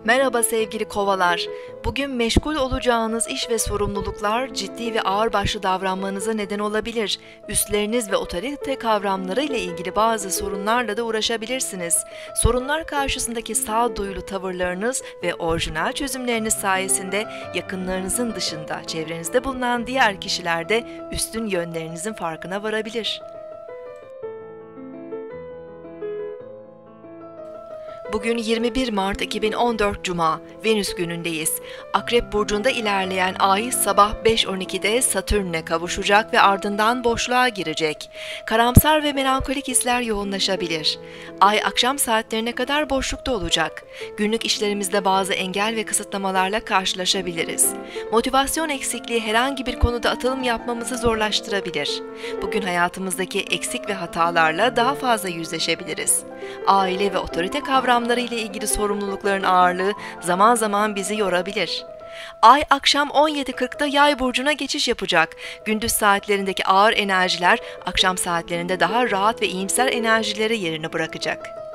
Merhaba sevgili kovalar. Bugün meşgul olacağınız iş ve sorumluluklar ciddi ve ağırbaşlı davranmanıza neden olabilir. Üstleriniz ve otorite kavramları ile ilgili bazı sorunlarla da uğraşabilirsiniz. Sorunlar karşısındaki sağduyulu tavırlarınız ve orijinal çözümleriniz sayesinde yakınlarınızın dışında çevrenizde bulunan diğer kişiler de üstün yönlerinizin farkına varabilir. Bugün 21 Mart 2014 Cuma, Venüs günündeyiz. Akrep burcunda ilerleyen Ay sabah 5:12'de Satürn'le kavuşacak ve ardından boşluğa girecek. Karamsar ve melankolik hisler yoğunlaşabilir. Ay akşam saatlerine kadar boşlukta olacak. Günlük işlerimizde bazı engel ve kısıtlamalarla karşılaşabiliriz. Motivasyon eksikliği herhangi bir konuda atılım yapmamızı zorlaştırabilir. Bugün hayatımızdaki eksik ve hatalarla daha fazla yüzleşebiliriz. Aile ve otorite kavramları ile ilgili sorumlulukların ağırlığı zaman zaman bizi yorabilir. Ay akşam 17:40'da Yay burcuna geçiş yapacak. Gündüz saatlerindeki ağır enerjiler akşam saatlerinde daha rahat ve iyimser enerjilere yerini bırakacak.